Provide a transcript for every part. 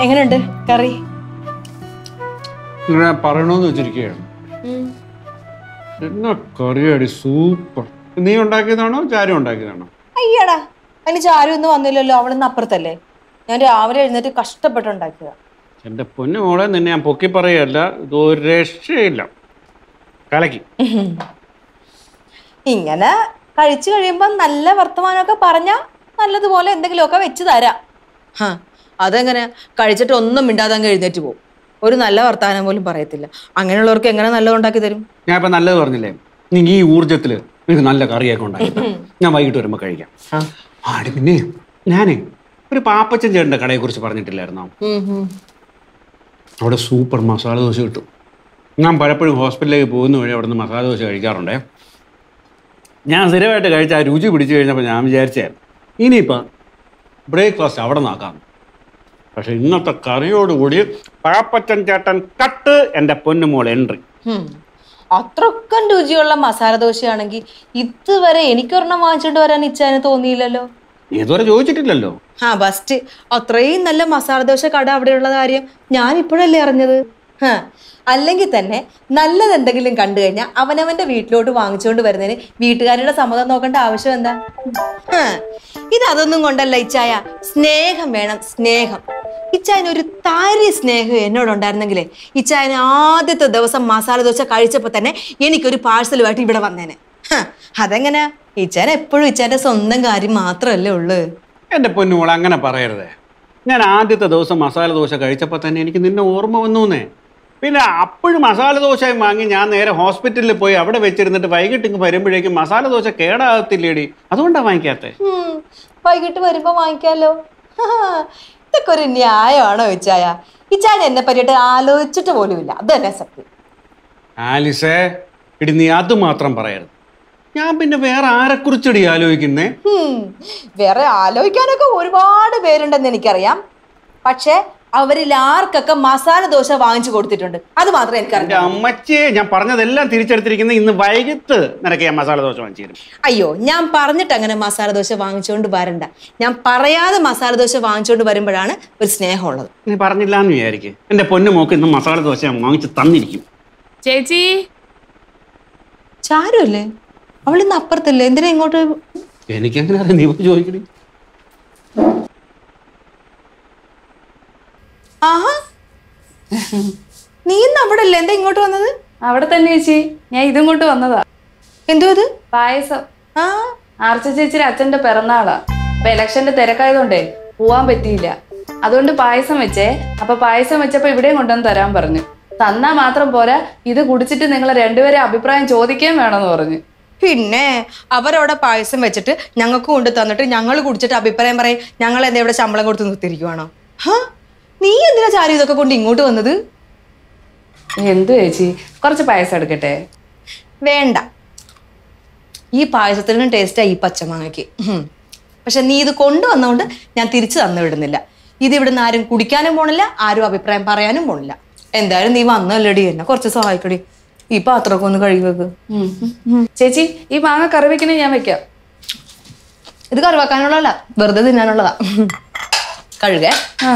എങ്ങനെയുണ്ട് കറി? പറയണോന്ന് വെച്ചിരിക്കുകയാണ്. എന്നാ കറിയടി സൂപ്പർ. നീ ഉണ്ടാക്കിയതാണോ ചാരു ഉണ്ടാക്കിയതാണോ? അയ്യടാ, അതിന് ചാരു ഒന്നും വന്നില്ലല്ലോ, അവളിന്ന് അപ്പുറത്തല്ലേ. ഞാൻ രാവിലെ എഴുന്നേറ്റ് കഷ്ടപ്പെട്ടുണ്ടാക്കിയതാ. എന്റെ പൊന്നു മോളെ, നിന്നെ ഞാൻ പൊക്കി പറയല്ല, ഇതൊരു രക്ഷയില്ല, കലക്കി. ഇങ്ങനെ കഴിച്ചു കഴിയുമ്പോ നല്ല വർത്തമാനമൊക്കെ പറഞ്ഞാ നല്ലതുപോലെ എന്തെങ്കിലുമൊക്കെ വെച്ച് തരാം. അതെങ്ങനെ കഴിച്ചിട്ട് ഒന്നും മിണ്ടാതെ അങ്ങ് എഴുന്നേറ്റ് പോകും, ഒരു നല്ല വർത്തമാനം പോലും പറയത്തില്ല. അങ്ങനെയുള്ളവർക്ക് എങ്ങനെ നല്ലത് ഉണ്ടാക്കി തരും? ഞാൻ ഇപ്പൊ നല്ലത് പറഞ്ഞില്ലേ, നീ ഈ ഊർജത്തില് എനിക്ക് നല്ല കറിയൊക്കെ ഉണ്ടാക്കി ഞാൻ വൈകിട്ട് വരുമ്പോ കഴിക്കാം. ആടി പിന്നെ ഞാനേ ഒരു പാപ്പച്ചൻ ചേട്ടന്റെ കടയെ കുറിച്ച് പറഞ്ഞിട്ടില്ലായിരുന്നോ? അവിടെ സൂപ്പർ മസാല ദോശ കിട്ടും. ഞാൻ പലപ്പോഴും ഹോസ്പിറ്റലിലേക്ക് പോകുന്ന വഴി അവിടെ നിന്ന് മസാല ദോശ കഴിക്കാറുണ്ടേ. ഞാൻ സ്ഥിരമായിട്ട് കഴിച്ച ആ രുചി പിടിച്ചു കഴിഞ്ഞപ്പോൾ ഞാൻ വിചാരിച്ചായിരുന്നു ഇനിയിപ്പം ബ്രേക്ക്ഫാസ്റ്റ് അവിടെ നോക്കാം. പക്ഷെ ഇന്നത്തെ കറിയോടുകൂടി പാപ്പച്ചൻ ചേട്ടൻ കട്ട് എൻ്റെ പൊന്നുമോൾ എൻട്രി. അത്രക്കും രുചിയുള്ള മസാല ദോശയാണെങ്കിൽ ഇതുവരെ എനിക്കൊരെണ്ണം വാങ്ങിച്ചിട്ട് വരാൻ ഇച്ഛാന് തോന്നിയില്ലല്ലോ. നീ ഇതുവരെ ചോദിച്ചിട്ടില്ലല്ലോ. ബസ്റ്റ് അത്രയും നല്ല മസാല ദോശ കട അവിടെയുള്ള കാര്യം ഞാൻ ഇപ്പോഴല്ലേ അറിഞ്ഞത്. അല്ലെങ്കിൽ തന്നെ നല്ലത് എന്തെങ്കിലും കണ്ടു കഴിഞ്ഞാൽ അവനവന്റെ വീട്ടിലോട്ട് വാങ്ങിച്ചുകൊണ്ട് വരുന്നതിന് വീട്ടുകാരുടെ സമ്മതം നോക്കേണ്ട ആവശ്യം എന്താ? ഇതൊന്നും കൊണ്ടല്ല ഇച്ചായ, സ്നേഹം വേണം, സ്നേഹം. ഇച്ചായന് ഒരു താരി സ്നേഹം എന്നോടുണ്ടായിരുന്നെങ്കിലേ ഇച്ചായന് ആദ്യത്തെ ദിവസം മസാല ദോശ കഴിച്ചപ്പോ തന്നെ എനിക്കൊരു പാഴ്സലുമായിട്ട് ഇവിടെ വന്നേനെ. അതെങ്ങനെയാ? ഇച്ചാൻ എപ്പോഴും ഇച്ചാന്റെ സ്വന്തം കാര്യം മാത്രമല്ലേ ഉള്ളു. എൻ്റെ പൊന്നുമോൾ അങ്ങനെ പറയരുതേ. ഞാൻ ആദ്യത്തെ ദിവസം മസാല ദോശ കഴിച്ചപ്പോൾ തന്നെ എനിക്ക് നിന്നെ ഓർമ്മ വന്നൂന്നേ. പിന്നെ അപ്പോഴും മസാല ദോശയും വാങ്ങി ഞാൻ നേരെ ഹോസ്പിറ്റലിൽ പോയി അവിടെ വെച്ചിരുന്നിട്ട് വൈകിട്ട് ഇങ്ങ് വരുമ്പോഴേക്കും മസാല ദോശ കേടാകത്തില്ലേടി, അതുകൊണ്ടാണ് വാങ്ങിക്കാത്തേ. വൈകിട്ട് വരുമ്പോ വാങ്ങിക്കാലോ. ഇതൊക്കെ ഒരു ന്യായമാണോ ഇച്ചായ? ഇച്ചാൻ എന്നെ പറ്റിയിട്ട് ആലോചിച്ചിട്ട് പോലുമില്ല, അത് തന്നെ സത്യം. ആലിസേ, ഇടി നീ അത് മാത്രം പറയരുത്. ഞാൻ പിന്നെ വേറെ ആരെക്കുറിച്ചടി ആലോചിക്കുന്നേ? വേറെ ആലോചിക്കാനൊക്കെ ഒരുപാട് പേരുണ്ടെന്ന് എനിക്കറിയാം. പക്ഷെ അവരിൽ ആർക്കൊക്കെ മസാല ദോശ വാങ്ങിച്ചു കൊടുത്തിട്ടുണ്ട് അത് മാത്രമേ എനിക്കറിയാം. അമ്മച്ചിയെ, ഞാൻ പറഞ്ഞതെല്ലാം തിരിച്ചെടുത്തിരിക്കുന്നത് ഇന്ന് വൈകിട്ട് നിനക്ക് ഞാൻ മസാല ദോശ വാങ്ങിച്ചു തരും. അയ്യോ, ഞാൻ പറഞ്ഞിട്ട് അങ്ങനെ മസാല ദോശ വാങ്ങിച്ചുകൊണ്ട് വരണ്ട. ഞാൻ പറയാതെ മസാല ദോശ വാങ്ങിച്ചുകൊണ്ട് വരുമ്പോഴാണ് ഒരു സ്നേഹമുള്ളത്. നീ പറഞ്ഞില്ല എന്ന് വിചാരിക്കും. എന്റെ പൊന്നു മോക്ക് ഇന്ന് മസാല ദോശ ഞാൻ വാങ്ങിച്ച് തന്നിരിക്കും. ചേച്ചി, ചാരുല്ലേ? അവളിന്ന് അപ്പുറത്തല്ലേ, എന്തിനാ ഇങ്ങോട്ട്? എനിക്കെങ്ങനെ അറിയാം, നീ ചോദിക്കണേ. ആഹാ, നീ ഇന്ന് അവിടെ അല്ലേ, എന്താ ഇങ്ങോട്ട് വന്നത്? അവിടെ തന്നെ ചേച്ചി, ഞാൻ ഇതും കൊണ്ട് വന്നതാ. എന്തോ ഇത്? പായസം. ആർച്ച ചേച്ചിയുടെ അച്ഛന്റെ പിറന്നാളാ. അപ്പൊ ഇലക്ഷന്റെ തിരക്കായതുകൊണ്ടേ പോവാൻ പറ്റിയില്ല, അതുകൊണ്ട് പായസം വെച്ചേ. അപ്പൊ പായസം വെച്ചപ്പോ ഇവിടെയും കൊണ്ടുവന്ന് തരാൻ പറഞ്ഞു. തന്നാ മാത്രം പോരാ, ഇത് കുടിച്ചിട്ട് നിങ്ങളെ രണ്ടുപേരെ അഭിപ്രായം ചോദിക്കുകയും വേണമെന്ന് പറഞ്ഞു. പിന്നെ അവരവിടെ പായസം വെച്ചിട്ട് ഞങ്ങൾക്ക് കൊണ്ട് തന്നിട്ട് ഞങ്ങൾ കുടിച്ചിട്ട് അഭിപ്രായം പറയും ഞങ്ങൾ എന്താ ഇവിടെ ശമ്പളം കൊടുത്ത് നിർത്തിയിരിക്കുവാണോ? നീ എന്തിനാ ചാരി ഇതൊക്കെ കൊണ്ട് ഇങ്ങോട്ട് വന്നത്? എന്തു ചേച്ചി, കുറച്ച് പായസം എടുക്കട്ടെ? വേണ്ട, ഈ പായസത്തിനും ടേസ്റ്റാ ഈ പച്ചമാങ്ങയ്ക്ക്. പക്ഷെ നീ ഇത് കൊണ്ടുവന്നോണ്ട് ഞാൻ തിരിച്ചു തന്നു വിടുന്നില്ല. ഇത് ഇവിടുന്ന് ആരും കുടിക്കാനും പോണില്ല, ആരും അഭിപ്രായം പറയാനും പോണില്ല. എന്തായാലും നീ വന്നല്ലേടി, എന്നെ കുറച്ച് സഹായിക്കടി. ഈ പാത്രമൊക്കെ ഒന്ന് കഴുകി വെക്ക്. ചേച്ചി, ഈ മാങ്ങ കറി വെക്കണേ ഞാൻ വെക്കാം. ഇത് കറി വെക്കാനുള്ളതല്ല, വെറുതെ തിന്നാനുള്ളതാ. കഴുകേ.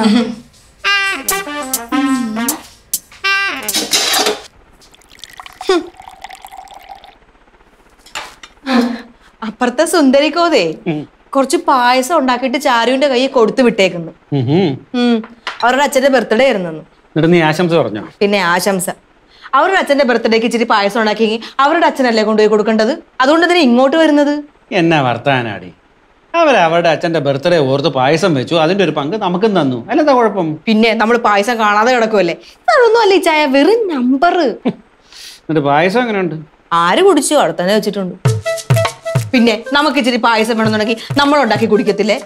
അപ്പുറത്തെ സുന്ദരിക്കോതേ കുറച്ച് പായസം ഉണ്ടാക്കിയിട്ട് ചാരുവിന്റെ കയ്യിൽ കൊടുത്തു വിട്ടേക്കുന്നു. അവരുടെ അച്ഛന്റെ ബർത്ത്ഡേ ആയിരുന്നു. നീ ആശംസ പറഞ്ഞോ? പിന്നെ ആശംസ. അവരുടെ അച്ഛന്റെ ബർത്ത്ഡേക്ക് ഇച്ചിരി പായസം ഉണ്ടാക്കി അവരുടെ അച്ഛനല്ലേ കൊണ്ടുപോയി കൊടുക്കേണ്ടത്, അതുകൊണ്ട് തന്നെ ഇങ്ങോട്ട് വരുന്നത്. എന്നാ വർത്താനാടി, അവരുടെ അച്ഛന്റെ ബർത്ത്ഡേ ഓർത്ത് പായസം വെച്ചു, അതിന്റെ ഒരു പങ്ക് നമുക്കും തന്നു, അല്ലെന്താ കുഴപ്പം? പിന്നെ നമ്മൾ പായസം കാണാതെ കിടക്കുമല്ലേ? അതൊന്നും അല്ല ഈ ചായ, വെറും നമ്പർ. എന്നിട്ട് പായസം എങ്ങനെയുണ്ട്? ആര് കുടിച്ചു? അവിടെ തന്നെ വെച്ചിട്ടുണ്ട്. പിന്നെ നമുക്ക് ഇച്ചിരി പായസം വേണമെന്നുണ്ടെങ്കിൽ നമ്മൾ ഉണ്ടാക്കി കുടിക്കത്തില്ലേ?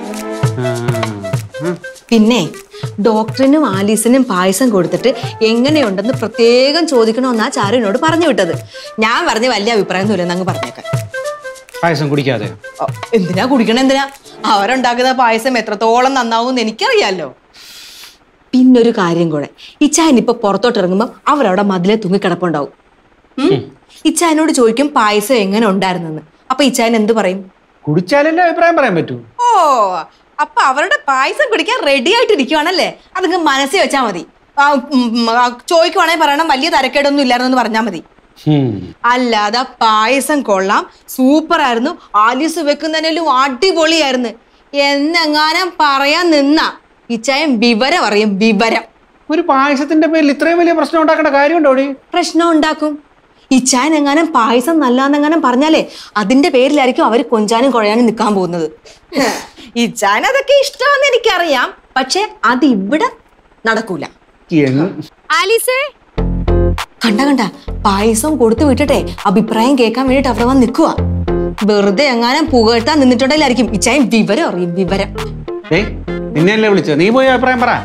പിന്നെ ഡോക്ടറിനും ആലീസിനും പായസം കൊടുത്തിട്ട് എങ്ങനെയുണ്ടെന്ന് പ്രത്യേകം ചോദിക്കണമെന്നാ ചാരുവിനോട് പറഞ്ഞു വിട്ടത്. ഞാൻ പറഞ്ഞ വലിയ അഭിപ്രായം ഒന്നുമില്ലെന്ന് അങ്ങ് പറഞ്ഞേക്കാൻ. പായസം കുടിക്കാതെ എന്തിനാ കുടിക്കണ? എന്തിനാ? അവരുണ്ടാക്കുന്ന പായസം എത്രത്തോളം നന്നാവും എനിക്കറിയാലോ. പിന്നൊരു കാര്യം കൂടെ, ഇച്ചായനിപ്പൊ പുറത്തോട്ട് ഇറങ്ങുമ്പോൾ അവരവിടെ മതിലെ തൂങ്ങിക്കിടപ്പുണ്ടാവും. ഇച്ചായനോട് ചോദിക്കും പായസം എങ്ങനെ ഉണ്ടായിരുന്നെന്ന്. അപ്പൊ ഇച്ചായൻ എന്ത് പറയും? കുടിച്ചാലല്ലേ അഭിപ്രായം പറയാൻ പറ്റൂ. ഓ, അപ്പൊ അവരുടെ പായസം കുടിക്കാൻ റെഡി ആയിട്ടിരിക്കുവാണല്ലേ? അതങ്ങ് മനസ്സിൽ വെച്ചാ മതി. ചോദിക്കുവാണെങ്കിൽ പറയണം വലിയ തരക്കേടൊന്നും ഇല്ലായിരുന്നു പറഞ്ഞാൽ മതി. അല്ലാതെ പായസം കൊള്ളാം, സൂപ്പർ ആയിരുന്നു, ആലീസ് വെക്കുന്നതിനും അടിപൊളിയായിരുന്നു എന്നെങ്ങാനും പറയാൻ നിന്ന ഇച്ചായം വിവരം അറിയും. വിവരം. ഒരു പായസത്തിന്റെ പേരിൽ ഇത്രയും വലിയ പ്രശ്നം ഉണ്ടാക്കേണ്ട കാര്യമുണ്ടോ? പ്രശ്നം ഉണ്ടാക്കും. ഇച്ചായൻ എങ്ങാനും പായസം നല്ലാന്നെങ്ങാനും പറഞ്ഞാലേ അതിന്റെ പേരിലായിരിക്കും അവര് കൊഞ്ചാനും കുഴയാനും നിൽക്കാൻ പോകുന്നത്. ഇച്ചായൻ അതൊക്കെ ഇഷ്ടമാണെന്ന് എനിക്കറിയാം, പക്ഷെ അത് ഇവിടെ നടക്കൂല. ആലീസേ, കണ്ട പായസം കൊടുത്തു വിട്ടിട്ടെ അഭിപ്രായം കേൾക്കാൻ വേണ്ടിട്ട് അവിടെ വന്ന് നിൽക്കുക. വെറുതെ എങ്ങാനും പുകഴ്ത്താൻ നിന്നിട്ടുണ്ടെങ്കിലായിരിക്കും ഇച്ചായൻ വിവരം അറിയും. വിവരം. നിന്നെയല്ലേ വിളിച്ചത്? നീ പോയി അഭിപ്രായം പറ.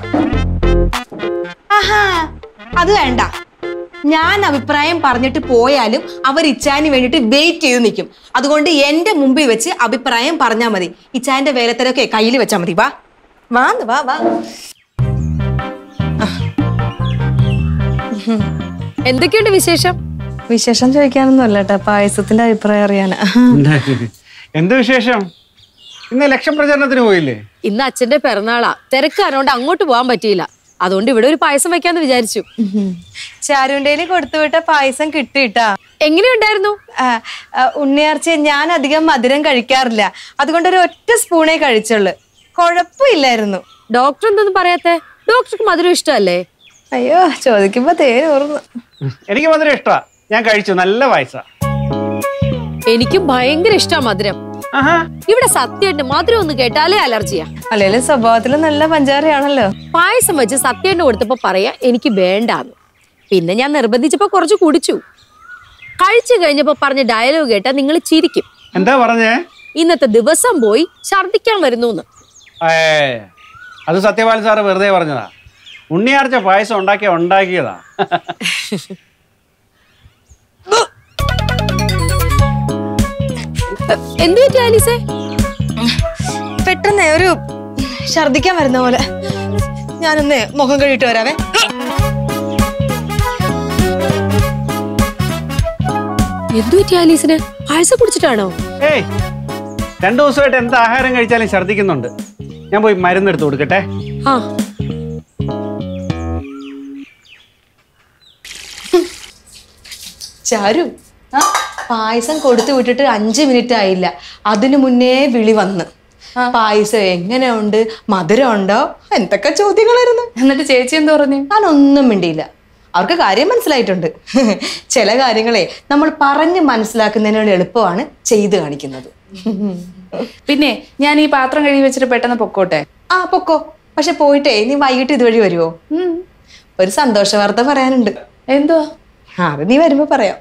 ആഹാ, അത് വേണ്ട. ഞാൻ അഭിപ്രായം പറഞ്ഞിട്ട് പോയാലും അവർ ഇച്ചായന് വേണ്ടിട്ട് വെയിറ്റ് ചെയ്ത് നിൽക്കും. അതുകൊണ്ട് എന്റെ മുമ്പിൽ വെച്ച് അഭിപ്രായം പറഞ്ഞാൽ മതി. ഇച്ചായന്റെ വേലത്തരൊക്കെ കയ്യിൽ വെച്ചാൽ മതി. വാ വാന്ന് വാ വാ. എന്തൊക്കെയുണ്ട് വിശേഷം? വിശേഷം ചോദിക്കാനൊന്നും അല്ല കേട്ടോ, പായസത്തിന്റെ അഭിപ്രായം അറിയാനാ. എന്ത് വിശേഷം? ഇന്ന് ഇലക്ഷൻ പ്രചാരണത്തിന് പോയില്ലേ? ഇന്ന് അച്ഛന്റെ പിറന്നാളാ, തിരക്കാരോണ്ട് അങ്ങോട്ട് പോകാൻ പറ്റിയില്ല. അതുകൊണ്ട് ഇവിടെ ഒരു പായസം വെക്കാന്ന് വിചാരിച്ചു. ചാരുണ്ടേല് കൊടുത്തുവിട്ട പായസം കിട്ടിയിട്ടാ. എങ്ങനെയുണ്ടായിരുന്നു? ഉണ്ണിയാർച്ച ഞാൻ അധികം മധുരം കഴിക്കാറില്ല, അതുകൊണ്ട് ഒരു ഒറ്റ സ്പൂണേ കഴിച്ചുള്ളു. കുഴപ്പമില്ലായിരുന്നു. ഡോക്ടർ എന്തൊന്നും പറയാത്തെ? ഡോക്ടർക്ക് മധുരം ഇഷ്ടമല്ലേ? അയ്യോ, ചോദിക്കുമ്പോ തേനൂർന്നു. എനിക്ക് മധുരം ഇഷ്ടമാ, ഞാൻ കഴിച്ചു. നല്ല പായസ. എനിക്കും ഭയങ്കര ഇഷ്ടമാ മധുരം. ഇവിടെ സത്യമായിട്ട് മധുരം ഒന്ന് കേട്ടാലേ അലർജിയാ. അല്ലേലും സ്വഭാവത്തില് നല്ല പഞ്ചാരയാണല്ലോ. പായസം വെച്ച് സത്യേട്ടന് കൊടുത്തപ്പോ പറയാ എനിക്ക് വേണ്ടാന്ന്. പിന്നെ ഞാൻ നിർബന്ധിച്ചപ്പോ കുറച്ച് കുടിച്ചു. കഴിച്ചു കഴിഞ്ഞപ്പോ പറഞ്ഞ ഡയലോഗ് കേട്ടാ നിങ്ങൾ ചിരിക്കും. എന്താ പറഞ്ഞേ? ഇന്നത്തെ ദിവസം പോയി ഛർദിക്കാൻ വരുന്നു. അത് സത്യപാൽ സാറ് വെറുതെ പറഞ്ഞതാ. ഉണ്ണിയാർച്ച പായസം ഉണ്ടാക്കിയതാ. എന്ത് പറ്റി ആലീസേ? പെട്ടെന്ന് ഒരു ഛർദിക്കാൻ വരുന്ന പോലെ. ഞാനൊന്ന് മുഖം കഴുകിട്ട് വരാവേ. എന്ത് പറ്റി ആലീസിന്? പായസം കുടിച്ചിട്ടാണോ? 2 ദിവസമായിട്ട് എന്ത് ആഹാരം കഴിച്ചാലും ഛർദിക്കുന്നുണ്ട്. ഞാൻ പോയി മരുന്നെടുത്ത് കൊടുക്കട്ടെ. ചാരു, പായസം കൊടുത്തു വിട്ടിട്ട് 5 മിനിറ്റ് ആയില്ല, അതിനു മുന്നേ വിളി വന്ന്. പായസം എങ്ങനെയുണ്ട്, മധുരം ഉണ്ടോ, എന്തൊക്കെ ചോദ്യങ്ങളായിരുന്നു. എന്നിട്ട് ചേച്ചി എന്ത് പറഞ്ഞു? ഞാനൊന്നും മിണ്ടിയില്ല. അവർക്ക് കാര്യം മനസ്സിലായിട്ടുണ്ട്. ചില കാര്യങ്ങളെ നമ്മൾ പറഞ്ഞ് മനസ്സിലാക്കുന്നതിനോട് എളുപ്പമാണ് ചെയ്ത് കാണിക്കുന്നത്. പിന്നെ ഞാൻ ഈ പാത്രം കഴുകി വെച്ചിട്ട് പെട്ടെന്ന് പൊക്കോട്ടെ? പൊക്കോ. പക്ഷെ പോയിട്ടേ നീ വൈകിട്ട് ഇതുവഴി വരുമോ? ഒരു സന്തോഷ വാർത്ത പറയാനുണ്ട്. എന്തുവാ? അത് നീ വരുമ്പോ പറയാം.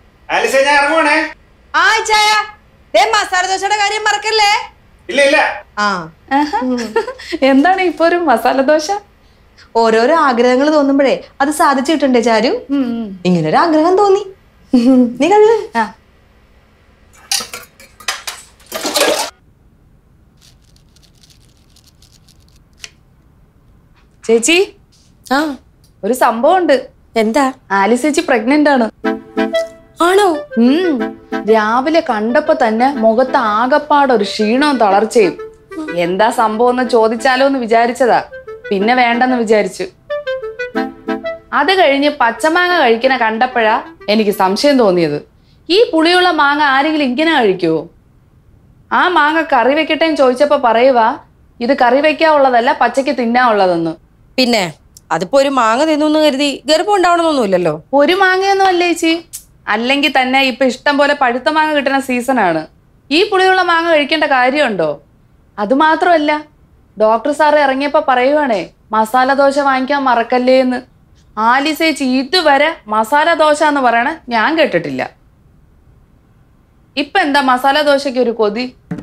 മസാല ദോശയുടെ കാര്യം മറക്കല്ലേ. എന്താണ് ഇപ്പൊ ഒരു മസാല ദോശ? ഓരോരോ ആഗ്രഹങ്ങൾ തോന്നുമ്പോഴേ അത് സാധിച്ചു കിട്ടണ്ടേ ചാരു? ഇങ്ങനൊരു ആഗ്രഹം തോന്നി. നീ കഴുക. ചേച്ചി, ഒരു സംഭവം ഉണ്ട്. എന്താ? ആലിസ് ചേച്ചി പ്രഗ്നന്റ് ആണ്. ആണോ? രാവിലെ കണ്ടപ്പോ തന്നെ മുഖത്ത് ആകപ്പാടൊരു ക്ഷീണവും തളർച്ചയും. എന്താ സംഭവം എന്ന് ചോദിച്ചാലോ എന്ന് വിചാരിച്ചതാ, പിന്നെ വേണ്ടെന്ന് വിചാരിച്ചു. അത് കഴിഞ്ഞ് പച്ചമാങ്ങ കഴിക്കണ കണ്ടപ്പോഴാ എനിക്ക് സംശയം തോന്നിയത്. ഈ പുളിയുള്ള മാങ്ങ ആരെങ്കിലും ഇങ്ങനെ കഴിക്കുവോ? ആ മാങ്ങ കറി വെക്കട്ടെ ചോദിച്ചപ്പോ പറയുവാ ഇത് കറി വെക്കാനുള്ളതല്ല, പച്ചയ്ക്ക് തിന്നാനുള്ളതെന്ന്. പിന്നെ അതിപ്പോ ഒരു മാങ്ങ തിന്നു കരുതി ഗർഭം ഉണ്ടാവണമെന്നൊന്നുമില്ലല്ലോ. ഒരു മാങ്ങയൊന്നും അല്ലേ ചേച്ചി. അല്ലെങ്കിൽ തന്നെ ഇപ്പൊ ഇഷ്ടം പോലെ പഴുത്ത മാങ്ങ കിട്ടുന്ന സീസണാണ്. ഈ പുളിയുള്ള മാങ്ങ കഴിക്കേണ്ട കാര്യമുണ്ടോ? അത് മാത്രമല്ല, ഡോക്ടർ സാറ് ഇറങ്ങിയപ്പോ പറയുവാണേ മസാല ദോശ വാങ്ങിക്കാൻ മറക്കല്ലേ എന്ന്. ആലിസ് ചേച്ചി ഇതുവരെ മസാല ദോശ എന്ന് പറയണ ഞാൻ കേട്ടിട്ടില്ല. ഇപ്പൊ എന്താ മസാല ദോശയ്ക്ക് ഒരു കൊതി?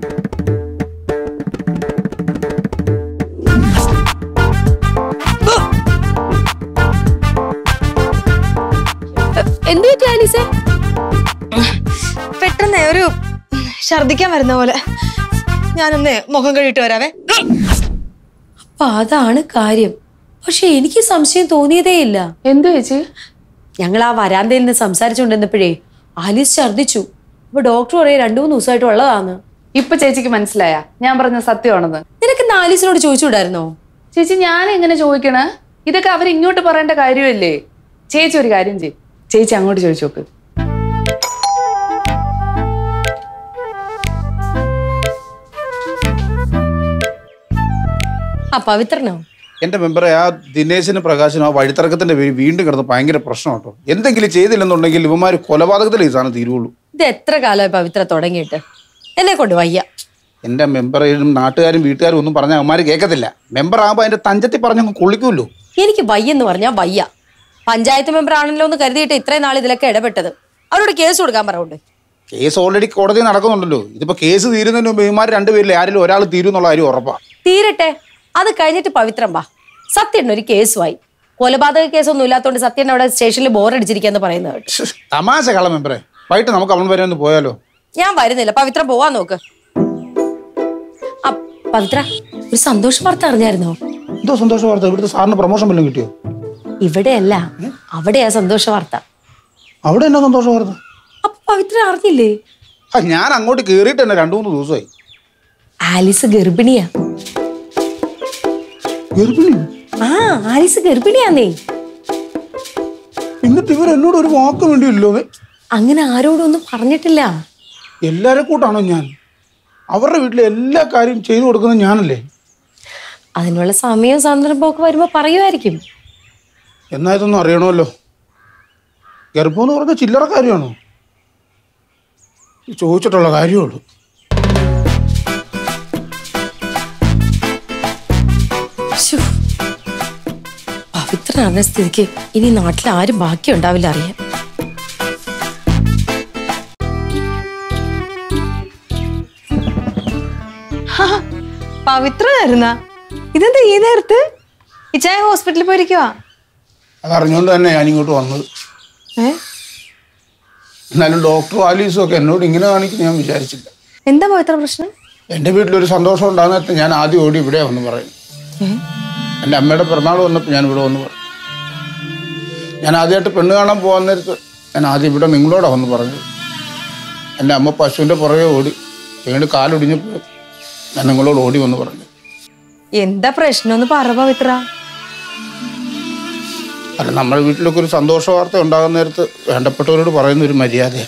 എന്ത് പറ്റി ആലീസേ? പെട്ടെന്ന് ഒരു ഛർദിക്കാൻ വരുന്ന പോലെ. ഞാനൊന്ന് മുഖം കഴുകിട്ട് വരാവേ. അപ്പൊ അതാണ് കാര്യം. പക്ഷെ എനിക്ക് സംശയം തോന്നിയതേ ഇല്ല. എന്തു ചേച്ചി? ഞങ്ങൾ ആ വരാന്തയിൽ നിന്ന് സംസാരിച്ചുകൊണ്ടിരുന്നപ്പോഴേ ആലീസ് ഛർദിച്ചു. അപ്പൊ ഡോക്ടർ പറയും 2-3 ദിവസമായിട്ട് ഉള്ളതാന്ന്. ഇപ്പൊ ചേച്ചിക്ക് മനസ്സിലായ ഞാൻ പറഞ്ഞ സത്യമാണെന്ന്? നിനക്ക് നിനക്ക് ആലീസിനോട് ചോദിച്ചുകൂടായിരുന്നോ? ചേച്ചി ഞാൻ എങ്ങനെ ചോദിക്കണേ? ഇതൊക്കെ അവരിങ്ങോട്ട് പറയേണ്ട കാര്യമല്ലേ? ചേച്ചി ഒരു കാര്യം ചെയ്യും, ചേച്ചി അങ്ങോട്ട് ചോദിച്ചു നോക്ക്. പവിത്രനോ? എന്റെ മെമ്പറെ, ആ ദിനേശിന് പ്രകാശനും ആ വഴിത്തർക്കത്തിന്റെ പേര് വീണ്ടും കിടന്ന് ഭയങ്കര പ്രശ്നം കേട്ടോ. എന്തെങ്കിലും ചെയ്തില്ലെന്നുണ്ടെങ്കിൽ ഇവന്മാര് കൊലപാതകത്തിൽ ഈ സാധനം തീരുള്ളൂ. ഇത് എത്ര കാലമായി പവിത്ര തുടങ്ങിയിട്ട്? എന്നെ കൊണ്ട് വയ്യ. എന്റെ മെമ്പറും നാട്ടുകാരും വീട്ടുകാരും ഒന്നും പറഞ്ഞാൽ അവന്മാര് കേൾക്കത്തില്ല. മെമ്പർ ആകുമ്പോ അതിന്റെ തഞ്ചത്തി പറഞ്ഞങ്ങ് കൊള്ളിക്കുമല്ലോ. എനിക്ക് വയ്യെന്ന് പറഞ്ഞാൽ വയ്യ. പഞ്ചായത്ത് മെമ്പർ ആണല്ലോ എന്ന് കരുതിയിട്ട് ഇത്രയും നാൾ ഇതിലൊക്കെ ഇടപെട്ടത്. അവരോട് കേസ് കൊടുക്കാൻ പറയുന്നുണ്ട്. കേസ് ഓൾറെഡി കോടതി നടക്കുന്നുണ്ടല്ലോ. ഇതിപ്പോ കേസ് തീരുന്നതിന് മുമ്പ് ഇവന്മാർ രണ്ടുപേരിൽ ആരെങ്കിലും ഒരാൾ തീരുന്നുള്ള കാര്യം ഉറപ്പാ. തീരട്ടെ, അത് കഴിഞ്ഞിട്ട് പവിത്രം വാ. സത്യൻ ഒരു കേസുമായി. കൊലപാതക കേസൊന്നും ഇല്ലാത്തതുകൊണ്ട് സത്യൻ അവിടെ സ്റ്റേഷനിൽ ബോറടിച്ചിരിക്കാന്ന് പറയുന്നത് കേട്ടു. തമാശ കള മെമ്പറെ. വൈകിട്ട് നമുക്ക് അവൻ വരെ ഒന്ന് പോയാലോ? ഞാൻ വരുന്നില്ല, പവിത്രം പോവാൻ നോക്ക്. പവിത്ര, ഒരു സന്തോഷ വാർത്ത അറിഞ്ഞായിരുന്നോ? എന്തോ സന്തോഷ വാർത്ത? ഇവിടുത്തെ സാറിന് പ്രൊമോഷൻ വല്ലതും കിട്ടിയോ? ഇവിടെയല്ല, അവിടെയാ സന്തോഷ വാർത്ത. അവിടെ എന്നാ സന്തോഷ വാർത്ത? അപ്പൊ പവിത്ര അറിഞ്ഞില്ലേ? ഞാൻ അങ്ങോട്ട് കേറിയിട്ട് തന്നെ 2-3 ദിവസമായി. ആലിസ് ഗർഭിണിയാ. ഗർഭിണി? ആ, ആലിസ് ഗർഭിണിയാന്നേ. എന്നിട്ട് ഇവർ എന്നോട് ഒരു വാക്ക് വേണ്ടിയല്ലോ. അങ്ങനെ ആരോടും ഒന്നും പറഞ്ഞിട്ടില്ല. എല്ലാരെ കൂട്ടാണോ ഞാൻ? അവരുടെ വീട്ടിലെ എല്ലാ കാര്യം ചെയ്തു കൊടുക്കുന്നത് ഞാനല്ലേ? അതിനുള്ള സമയവും സന്ദർഭമൊക്കെ വരുമ്പോ പറയുമായിരിക്കും. എന്നാ ഇതൊന്നും അറിയണമല്ലോ. ഗർഭം എന്ന് പറഞ്ഞ ചില്ലറ കാര്യമാണോ? ചോദിച്ചിട്ടുള്ള കാര്യമുള്ളൂ. പവിത്ര അറിഞ്ഞ സ്ഥിതിക്ക് ഇനി നാട്ടിൽ ആരും ബാക്കിയുണ്ടാവില്ല അറിയാൻ. പവിത്രനായിരുന്ന ഇതെന്താ ഈ നേരത്ത്? ഇച്ചായ ഹോസ്പിറ്റലിൽ പോയിരിക്കുവാ? അതറിഞ്ഞുകൊണ്ട് തന്നെ ഞാൻ ഇങ്ങോട്ട് വന്നത്. എന്നാലും ഡോക്ടർ ആലീസും ഒക്കെ എന്നോട് ഇങ്ങനെ കാണിക്കുന്നു ഞാൻ വിചാരിച്ചില്ല. എന്താ പവിത്ര പ്രശ്നം? എൻ്റെ വീട്ടിലൊരു സന്തോഷം ഉണ്ടാകുന്നിട്ട് ഞാൻ ആദ്യം ഓടി ഇവിടെ വന്ന് പറയും. എൻ്റെ അമ്മയുടെ പിറന്നാൾ വന്നപ്പോൾ ഞാൻ ഇവിടെ വന്ന് പറയും. ഞാൻ ആദ്യമായിട്ട് പെണ്ണ് കാണാൻ പോകാൻ നേരത്ത് ഞാൻ ആദ്യം ഇവിടെ നിങ്ങളോടാ വന്ന് പറഞ്ഞു. എൻ്റെ അമ്മ പശുവിൻ്റെ പുറകെ ഓടി വീണ്ടും കാലൊടിഞ്ഞപ്പോൾ ഞാൻ നിങ്ങളോട് ഓടി വന്ന് പറഞ്ഞു. എന്താ പ്രശ്നം പറ പവിത്ര. അല്ല, നമ്മുടെ വീട്ടിലൊക്കെ ഒരു സന്തോഷ വാർത്ത ഉണ്ടാകുന്ന നേരത്ത് വേണ്ടപ്പെട്ടവരോട് പറയുന്ന ഒരു മര്യാദയാണ്.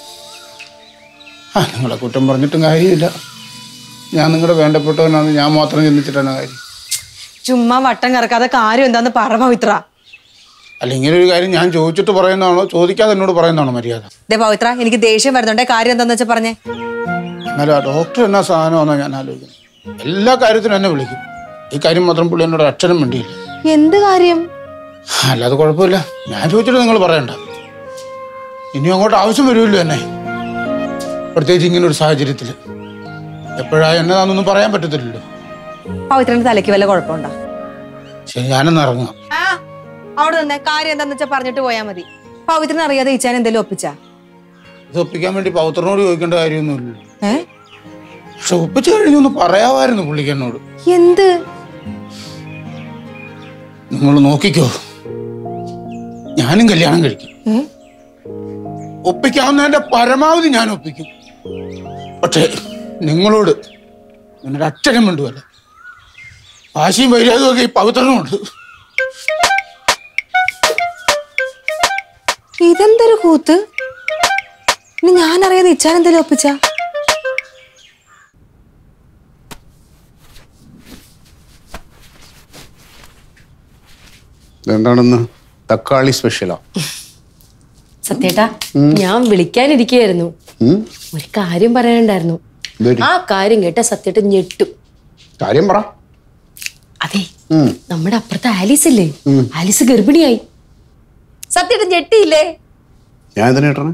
നിങ്ങളെ കുറ്റം പറഞ്ഞിട്ടും കാര്യമില്ല. ഞാൻ നിങ്ങളുടെ വേണ്ടപ്പെട്ടവനാണെന്ന് ഞാൻ മാത്രം ചിന്തിച്ചിട്ടാണ് കാര്യം. ചുമ്മാ വട്ടം കറക്കാതെ കാര്യം എന്താന്ന് പറ പവിത്ര. അല്ല, ഇങ്ങനെ ഒരു കാര്യം ഞാൻ ചോദിച്ചിട്ട് പറയുന്നതാണോ ചോദിക്കാതെ എന്നോട് പറയുന്നതാണോ മര്യാദ? ദേ പവിത്ര, എനിക്ക് ദേഷ്യം വരുന്നുണ്ടേ. കാര്യം എന്താന്ന് വെച്ചാൽ പറഞ്ഞേ. എന്നാലും ആ ഡോക്ടർ എന്നാ സാധനമാണെന്നാണ് ഞാൻ ആലോചിക്കുന്നത്. എല്ലാ കാര്യത്തിനും എന്നെ വിളിക്കും. ഈ കാര്യം മാത്രം പുള്ളി എന്നോട് അക്ഷരം വേണ്ടിയില്ല. എന്ത് കാര്യം? അല്ലാതെ കുഴപ്പമില്ല. ഞാൻ ചോദിച്ചിട്ട് നിങ്ങൾ പറയണ്ട. ഇനി അങ്ങോട്ട് ആവശ്യം വരുമല്ലോ എന്നെ. പ്രത്യേകിച്ച് ഇങ്ങനെ ഒരു സാഹചര്യത്തിൽ എപ്പോഴാ എന്നതാണെന്നൊന്നും പറയാൻ പറ്റത്തില്ലല്ലോ. പവിത്രന്റെ തലയ്ക്ക് വല്ല കുഴപ്പമുണ്ടോ? ശരി, ഞാനൊന്ന് ഇറങ്ങാം. അവിടെ തന്നെ കാര്യം എന്താന്ന് വെച്ചാൽ പറഞ്ഞിട്ട് പോയാ മതി. പവിത്രനെ അറിയാതെ ഇച്ചാൻ എന്തെങ്കിലും ഒപ്പിച്ചാ? ഇത് ഒപ്പിക്കാൻ വേണ്ടി പൗത്രനോട് ചോദിക്കേണ്ട കാര്യമൊന്നുമില്ലല്ലോ. പക്ഷെ ഒപ്പിച്ചു കഴിഞ്ഞൊന്ന് പറയാമായിരുന്നു പുള്ളിക്ക് എന്നോട്. എന്ത്? നിങ്ങൾ നോക്കിക്കോ, ഞാനും കല്യാണം കഴിക്കും. ഒപ്പിക്കാവുന്നതിന്റെ പരമാവധി ഞാൻ ഒപ്പിക്കും. പക്ഷേ നിങ്ങളോട് നിങ്ങളുടെ അക്ഷരം വേണ്ടുവല്ല. വാശിയും വൈരാഗ്യവും ഒക്കെ ഈ പവിത്രനുമുണ്ട്. ഇതെന്തൊരു കൂത്ത്? ഇനി ഞാൻ അറിയാതെ ഇച്ചാൻ എന്തെങ്കിലും ഒപ്പിച്ച? എന്താണെന്ന്? തക്കാളി സ്പെഷ്യലാ. സത്യേട്ടാ, ഞാൻ വിളിക്കാനിരിക്കുകയായിരുന്നു. ഒരു കാര്യം പറയാനുണ്ടായിരുന്നു. ആ കാര്യം കേട്ട സത്യേട്ടൻ ഞെട്ടും. കാര്യം പറ. അതെ, നമ്മുടെ അപ്പുറത്തെ ആലീസ് ഇല്ലേ, ആലീസ് ഗർഭിണിയായി. സത്യേട്ടൻ ഞെട്ടിയില്ലേ? ഞാൻ എന്തിനാ കേട്ടണേ?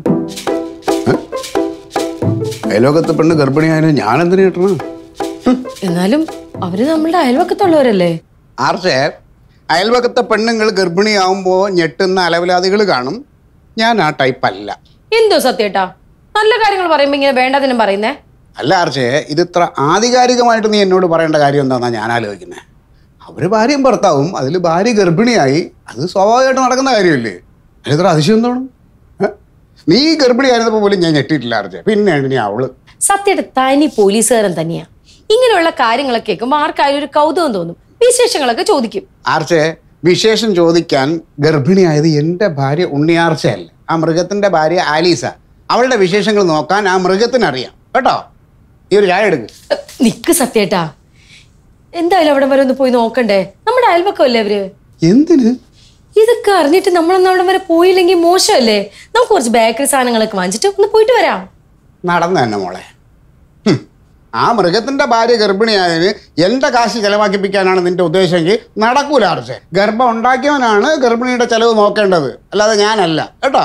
അയലോകത്തെ പെണ്ണ് ഗർഭിണിയായാലും ഞാൻ എന്തിനാ കേട്ടണേ? എന്നാലും അവര് നമ്മളുടെ അയൽവക്കത്തുള്ളവരല്ലേ? ആർച്ചേ, അയൽവക്കത്തെ പെണ്ണുങ്ങൾ ഗർഭിണിയാവുമ്പോൾ ഞെട്ടുന്ന അലവലാദികൾ കാണും. ഞാൻ ആ ടൈപ്പ് അല്ല. എന്തോ സത്യേട്ടാ, നല്ല കാര്യങ്ങൾ പറയുമ്പോ ഇങ്ങനെ വേണ്ടതിനും പറയുന്നേ? അല്ല ആർച്ചേ, ഇത് ഇത്ര ആധികാരികമായിട്ട് നീ എന്നോട് പറയേണ്ട കാര്യം എന്താണെന്നാണ് ഞാൻ ആലോചിക്കുന്നത്. അവർ ഭാര്യയും ഭർത്താവും, അതിൽ ഭാര്യ ഗർഭിണിയായി, അത് സ്വാഭാവികമായിട്ട് നടക്കുന്ന കാര്യമല്ലേ? അതിത്ര അതിശയം എന്താണ്? നീ ഗർഭിണിയായിരുന്നപ്പോൾ പോലും ഞാൻ ഞെട്ടിയിട്ടില്ല ആർച്ചേ. പിന്നെ നീ അവള് സത്യയുടെ തനി പോലീസുകാരൻ തന്നെയാ. ഇങ്ങനെയുള്ള കാര്യങ്ങളൊക്കെ കേൾക്കുമ്പോൾ ആർക്കായാലും ഒരു കൗതുകം തോന്നും, വിശേഷങ്ങളൊക്കെ ചോദിക്കും. ആർച്ചേ, വിശേഷം ചോദിക്കാൻ ഗർഭിണിയായത് എൻ്റെ ഭാര്യ ഉണ്ണിയാർച്ചയല്ല, ആ മൃഗത്തിന്റെ ഭാര്യ ആലീസ. അവളുടെ വിശേഷങ്ങൾ നോക്കാൻ ആ മൃഗത്തിനറിയാം കേട്ടോ. ഈ ഒരു ചായ എടുക്ക്. നിക്ക് സത്യേട്ടാ, എന്തായാലും അവിടെ വരെ ഒന്ന് പോയി നോക്കണ്ടേ? നമ്മുടെ അയൽപക്കമല്ലേ അവര്. എന്തിന്? ഇതൊക്കെ അറിഞ്ഞിട്ട് നമ്മളൊന്നും അവിടെ വരെ പോയില്ലെങ്കിൽ മോശമല്ലേ? നമുക്ക് കുറച്ച് ബേക്കറി സാധനങ്ങളൊക്കെ വാങ്ങിച്ചിട്ട് ഒന്ന് പോയിട്ട് വരാം. നടന്നു തന്നെ മോളെ. ആ മൃഗത്തിന്റെ ഭാര്യ ഗർഭിണിയായതിന് എന്റെ കാശ് ചെലവാക്കിപ്പിക്കാനാണ് നിന്റെ ഉദ്ദേശമെങ്കിൽ നടക്കൂല ആർച്ചേ. ഗർഭം ഉണ്ടാക്കിയവനാണ് ഗർഭിണിയുടെ ചെലവ് നോക്കേണ്ടത്, അല്ലാതെ ഞാനല്ല കേട്ടോ.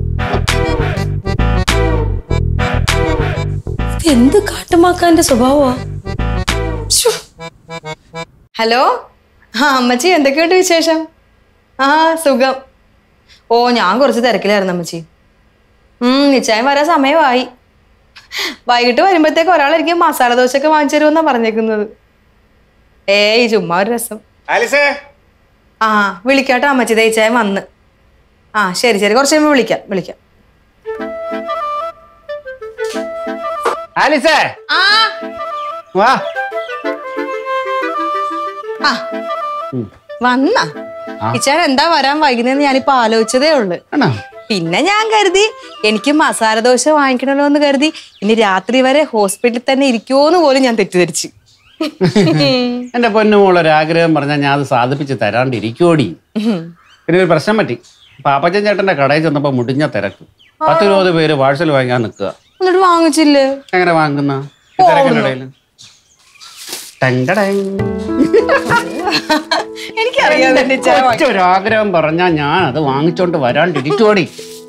എന്ത് കാട്ടുമാക്കാന്റെ സ്വഭാവമാ. ഹലോ, അമ്മച്ചി എന്തൊക്കെയുണ്ട് വിശേഷം? സുഖം. ഞാൻ കുറച്ച് തിരക്കിലായിരുന്നു അമ്മച്ചി. നിശ്ചയം വരാൻ സമയമായി. വൈകിട്ട് വരുമ്പോഴത്തേക്ക് ഒരാളെനിക്ക് മസാല ദോശ ഒക്കെ വാങ്ങിച്ചു തരുമെന്നാ പറഞ്ഞേക്കുന്നത്. ചുമ്മാ ഒരു രസം. വിളിക്കാട്ടോ അമ്മച്ചി, തേച്ചായം വന്ന്. ശരി ശരി, കുറച്ച് കഴിയുമ്പോൾ വിളിക്കാം. ആലിസേ, വാ. വന്ന ഇച്ചാൻ എന്താ വരാൻ വൈകുന്നേരം ഞാനിപ്പോ ആലോചിച്ചതേ ഉള്ളു. പിന്നെ ഞാൻ കരുതി എനിക്ക് മസാല ദോശ വാങ്ങിക്കണല്ലോ എന്ന് കരുതി ഇനി രാത്രി വരെ ഹോസ്പിറ്റലിൽ തന്നെ ഇരിക്കുമോന്ന് പോലും ഞാൻ തെറ്റിദ്ധരിച്ചു. എന്റെ പൊന്നുമോളൊരാഗ്രഹം പറഞ്ഞാൽ ഞാൻ അത് സാധിപ്പിച്ച് തരാണ്ടിരിക്കോടി. പിന്നെ ഒരു പ്രശ്നം പറ്റി. പാപ്പച്ചൻ ചേട്ടന്റെ കടയിൽ ചെന്നപ്പോ മുടിഞ്ഞ തിരക്ക്. 10-20 പേര് പാഴ്സൽ വാങ്ങാൻ നിൽക്കുക. എന്നിട്ട് വാങ്ങിച്ചില്ലേ? എങ്ങനെ വാങ്ങുന്ന കടയിൽ? ഒരാഗ്രഹം പറഞ്ഞാ ഞാൻ അത് വാങ്ങിച്ചോണ്ട് വരാണ്ടിരിക്കോടി.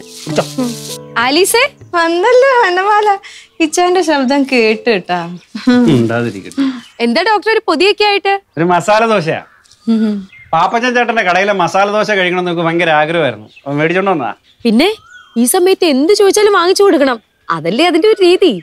ആലീസേ വന്നല്ലോ വനമാല. ഇച്ചാന്റെ ശബ്ദം കേട്ടാ. എന്താ ഡോക്ടർ ഒരു പൊതിയൊക്കെ ആയിട്ട്? ഒരു മസാല ദോശയാ. പാപ്പച്ചൻ ചേട്ടന്റെ കടയിലെ മസാല ദോശ കഴിക്കണം എന്നൊക്കെ ഭയങ്കര ആഗ്രഹമായിരുന്നു. മേടിച്ചോണ്ട് വന്നാ. പിന്നെ ഈ സമയത്ത് എന്ത് ചോദിച്ചാലും വാങ്ങിച്ചു കൊടുക്കണം, അതല്ലേ അതിന്റെ ഒരു രീതി.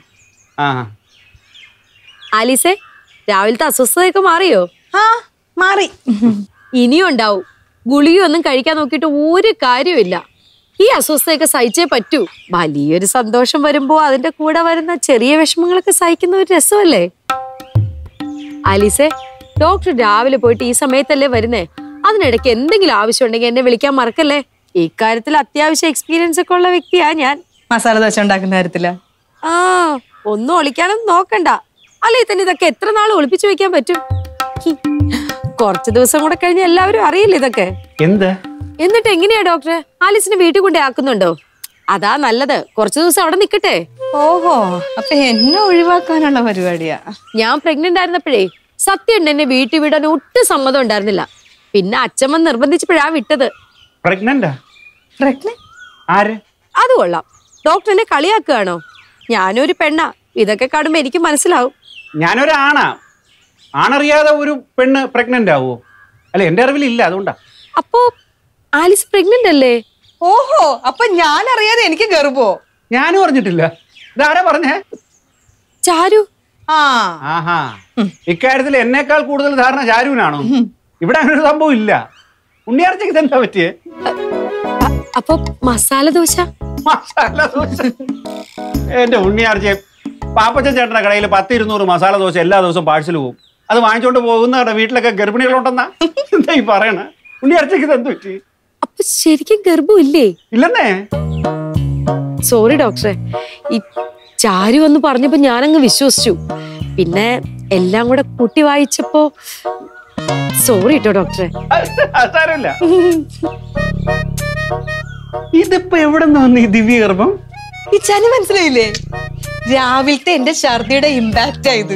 ആലീസേ, രാവിലത്തെ അസ്വസ്ഥതയൊക്കെ മാറിയോ? മാറി. ഇനിയും ഉണ്ടാവും. ഗുളികയൊന്നും കഴിക്കാൻ നോക്കിയിട്ട് ഒരു കാര്യമില്ല. ഈ അസ്വസ്ഥതയൊക്കെ സഹിച്ചേ പറ്റൂ. വലിയൊരു സന്തോഷം വരുമ്പോ അതിന്റെ കൂടെ വരുന്ന ചെറിയ വിഷമങ്ങളൊക്കെ സഹിക്കുന്ന ഒരു രസമല്ലേ? ആലീസേ, ഡോക്ടർ രാവിലെ പോയിട്ട് ഈ സമയത്തല്ലേ വരുന്നേ. അതിനിടയ്ക്ക് എന്തെങ്കിലും ആവശ്യം ഉണ്ടെങ്കിൽ എന്നെ വിളിക്കാൻ മറക്കല്ലേ. ഇക്കാര്യത്തിൽ അത്യാവശ്യം എക്സ്പീരിയൻസ് ഒക്കെ ഉള്ള വ്യക്തിയാ ഞാൻ. മസാല ദോശ ഉണ്ടാക്കുന്ന കാര്യത്തില് ഒന്നും ഒളിക്കാനൊന്നും നോക്കണ്ട. അല്ലേ തന്നെ ഇതൊക്കെ എത്ര നാൾ ഒളിപ്പിച്ചു വെക്കാൻ പറ്റും? കുറച്ച് ദിവസം കൂടെ കഴിഞ്ഞ് എല്ലാവരും അറിയില്ല ഇതൊക്കെ. എന്നിട്ട് എങ്ങനെയാ ഡോക്ടറെ, ആലീസിനെ വീട്ടിൽ കൊണ്ടേ ആക്കുന്നുണ്ടോ? അതാ നല്ലത്. കുറച്ചു ദിവസം അവിടെ നിക്കട്ടെ. ഓഹോ, അപ്പൊ എന്നെ ഒഴിവാക്കാനുള്ള പരിപാടിയാ. ഞാൻ പ്രഗ്നന്റ് ആയിരുന്നപ്പോഴേ സത്യം എന്നെ വീട്ടിൽ വിടാൻ ഒട്ടും സമ്മതം ഉണ്ടായിരുന്നില്ല. പിന്നെ അച്ഛമ്മ നിർബന്ധിച്ചപ്പോഴാ വിട്ടത്. അത് കൊള്ളാം. ഡോക്ടർ എന്നെ കളിയാക്കുകയാണോ? ഞാനൊരു പെണ്ണാ, ഇതൊക്കെ കാണുമ്പോ എനിക്ക് മനസ്സിലാവും. ഞാനൊരു ആണറിയാതെ ഒരു പെണ്ണ് പ്രഗ്നന്റ് ആവോ? അല്ല, എന്റെ അറിവിലില്ല, അതുകൊണ്ടാ. അപ്പോ ആലിസ് പ്രഗ്നന്റ് അല്ലേ? ഓഹോ, അപ്പൊ ഞാൻ അറിയാതെ എനിക്ക് ഗർഭോ? ഞാനും അറിഞ്ഞിട്ടില്ല. ഇതാരാ പറഞ്ഞേ? ചാരു. ഇക്കാര്യത്തിൽ എന്നേക്കാൾ കൂടുതൽ ധാരണ ചാരുവിനാണോ? ഇവിടെ അങ്ങനെ ഒരു സംഭവം ഇല്ല. ഉണ്ണിയാർച്ചയ്ക്ക് ഇതെന്താ പറ്റിയേ? അപ്പൊ മസാല ദോശ? എന്റെ ഉണ്ണിയാർച്ചയെ, പാപ്പച്ചൻ ചേട്ടന്റെ കടയിൽ 10-200 മസാല ദോശ എല്ലാ ദിവസവും പാഴ്സൽ പോകും. അത് വാങ്ങിച്ചോണ്ട് പോകുന്ന വീട്ടിലൊക്കെ ഗർഭിണികളുണ്ടെന്നാ എന്താ ഈ പറയണ? ഉണ്ണിയാർച്ചയ്ക്ക് ഇതെന്ത് പറ്റി? അപ്പൊ ശരിക്കും ഗർഭം ഇല്ലേ? ഇല്ലെന്നേ. സോറി ഡോക്ടറെ, ഈ ചാരു വന്ന് പറഞ്ഞപ്പോ ഞാനങ്ങ് വിശ്വസിച്ചു. പിന്നെ എല്ലാം കൂടെ കൂട്ടി വായിച്ചപ്പോ സോറി കേട്ടോ ഡോക്ടറെ. സാരമില്ല. ഇതിപ്പോ എവിടെ നിന്ന് വന്നു ഈ ദിവ്യഗർഭം? ഇച്ചാന് മനസ്സിലായില്ലേ? രാവിലത്തെ എന്റെ ഛർദിയുടെ ഇമ്പാക്റ്റ് ആയത്.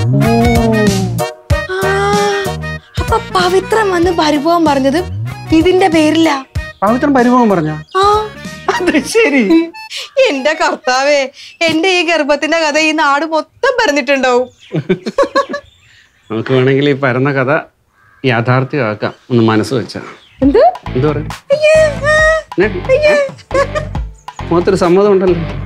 അപ്പൊ പവിത്രം വന്ന് പരിഭവം പറഞ്ഞത് ഇതിന്റെ പേരില്ല. പവിത്രം പരിഭവം പറഞ്ഞ? ശരി. എന്റെ കർത്താവേ, എന്റെ ഈ ഗർഭത്തിന്റെ കഥ ഈ നാട് മൊത്തം പറഞ്ഞിട്ടുണ്ടാവും. നമുക്ക് വേണമെങ്കിൽ ഈ പരന്ന കഥ യാഥാർത്ഥ്യമാക്കാം, ഒന്ന് മനസ്സ് വെച്ചാ. എന്ത് പറയാ? മുഖത്തൊരു സമ്മതം ഉണ്ടല്ലോ.